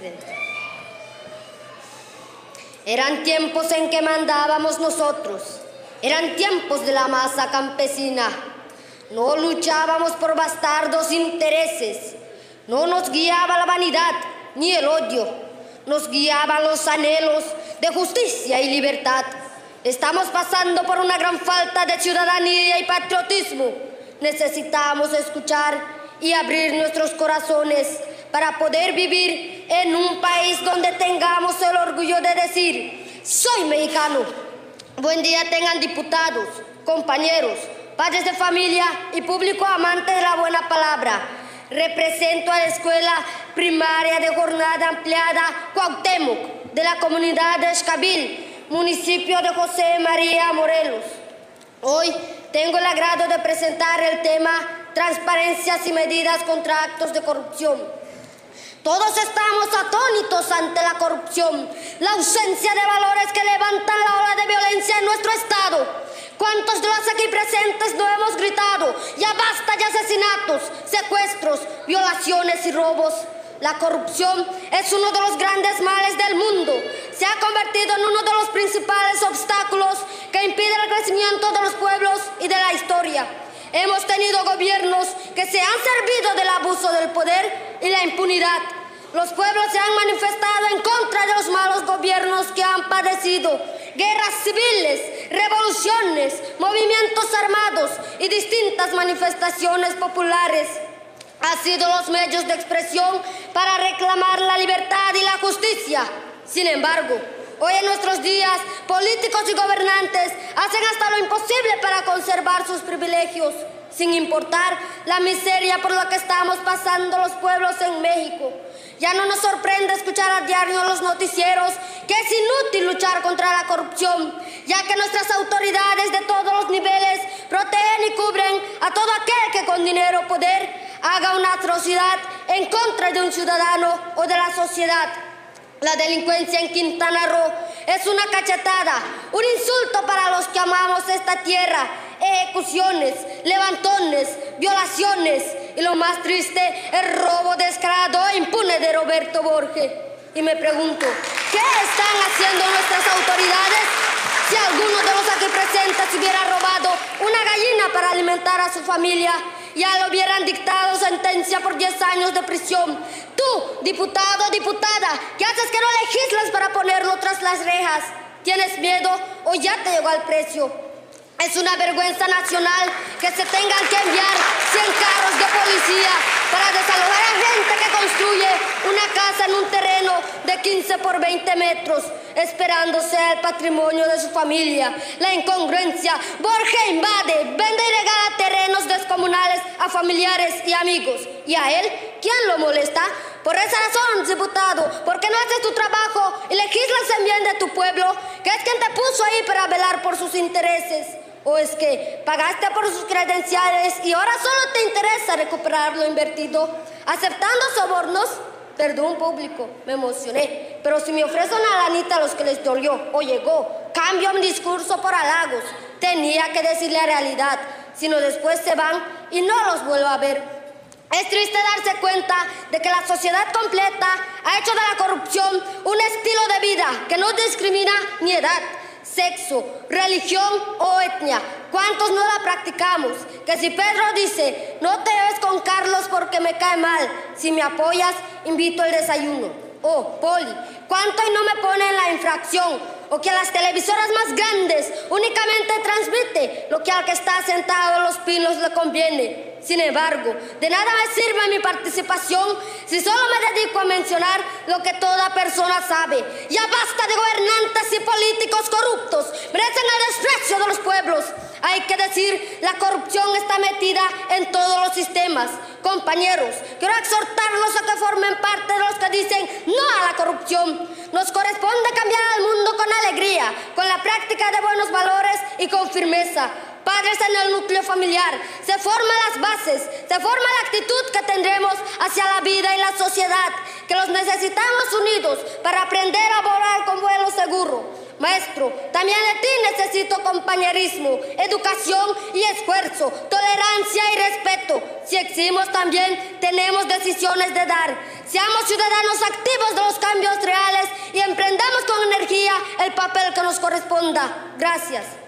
Eran tiempos en que mandábamos nosotros, eran tiempos de la masa campesina. No luchábamos por bastardos intereses, no nos guiaba la vanidad ni el odio, nos guiaban los anhelos de justicia y libertad. Estamos pasando por una gran falta de ciudadanía y patriotismo. Necesitamos escuchar y abrir nuestros corazones para poder vivir en un país donde tengamos el orgullo de decir: soy mexicano. Buen día tengan diputados, compañeros, padres de familia y público amante de la buena palabra. Represento a la Escuela Primaria de Jornada Ampliada Cuauhtémoc de la comunidad de Xcabil, municipio de José María Morelos. Hoy tengo el agrado de presentar el tema Transparencias y medidas contra actos de corrupción. Todos estamos atónitos ante la corrupción, la ausencia de valores que levantan la ola de violencia en nuestro estado. ¿Cuántos de los aquí presentes no hemos gritado: ya basta de asesinatos, secuestros, violaciones y robos? La corrupción es uno de los grandes males del mundo. Se ha convertido en uno de los principales obstáculos que impiden el crecimiento de los pueblos y de la historia. Hemos tenido gobiernos que se han servido del abuso del poder y la impunidad. Los pueblos se han manifestado en contra de los malos gobiernos que han padecido guerras civiles, revoluciones, movimientos armados y distintas manifestaciones populares. Han sido los medios de expresión para reclamar la libertad y la justicia. Sin embargo, hoy en nuestros días, políticos y gobernantes hacen hasta lo imposible para conservar sus privilegios, sin importar la miseria por la que estamos pasando los pueblos en México. Ya no nos sorprende escuchar a diario en los noticieros que es inútil luchar contra la corrupción, ya que nuestras autoridades de todos los niveles protegen y cubren a todo aquel que con dinero o poder haga una atrocidad en contra de un ciudadano o de la sociedad. La delincuencia en Quintana Roo es una cachetada, un insulto para los que amamos esta tierra. Ejecuciones, levantones, violaciones y lo más triste, el robo descarado e impune de Roberto Borges. Y me pregunto, ¿qué están haciendo nuestras autoridades? Si alguno de los aquí presentes hubiera robado una gallina para alimentar a su familia, ya le hubieran dictado sentencia por 10 años de prisión. Tú, diputado o diputada, ¿qué haces que no legislas para ponerlo tras las rejas? ¿Tienes miedo o ya te llegó al precio? Es una vergüenza nacional que se tengan que enviar 100 carros de policía para desalojar a gente que construye una casa en un terreno de 15 por 20 metros, esperándose al patrimonio de su familia. La incongruencia. Borges invade, vende y regala terrenos descomunales a familiares y amigos. ¿Y a él? ¿Quién lo molesta? Por esa razón, diputado, ¿por qué no haces tu trabajo y legislas en bien de tu pueblo, que es quien te puso ahí para velar por sus intereses? ¿O es que pagaste por sus credenciales y ahora solo te interesa recuperar lo invertido, aceptando sobornos? Perdón, público, me emocioné, pero si me ofrecen una lanita a los que les dolió o llegó, cambio mi discurso por halagos. Tenía que decir la realidad, si no después se van y no los vuelvo a ver. Es triste darse cuenta de que la sociedad completa ha hecho de la corrupción un estilo de vida que no discrimina ni edad, sexo, religión o etnia. ¿Cuántos no la practicamos? Que si Pedro dice: no te lleves con Carlos porque me cae mal, si me apoyas, invito el desayuno. O Poli, ¿cuánto y no me ponen la infracción? O que a las televisoras más grandes únicamente transmite lo que al que está sentado en los pinos le conviene. Sin embargo, de nada me sirve mi participación si solo me dedico a mencionar lo que toda persona sabe. Ya basta de gobernantes y políticos corruptos, merecen el desprecio de los pueblos. Hay que decir, la corrupción está metida en todos los sistemas. Compañeros, quiero exhortarlos a que formen parte de los que dicen no a la corrupción. Nos corresponde cambiar al mundo con alegría, con la práctica de buenos valores y con firmeza. Padres en el núcleo familiar, se forman las bases, se forma la actitud que tendremos hacia la vida y la sociedad, que los necesitamos unidos para aprender a volar con vuelo seguro. Maestro, también de ti necesito compañerismo, educación y esfuerzo, tolerancia y respeto. Si exigimos también, tenemos decisiones de dar. Seamos ciudadanos activos de los el papel que nos corresponda. Gracias.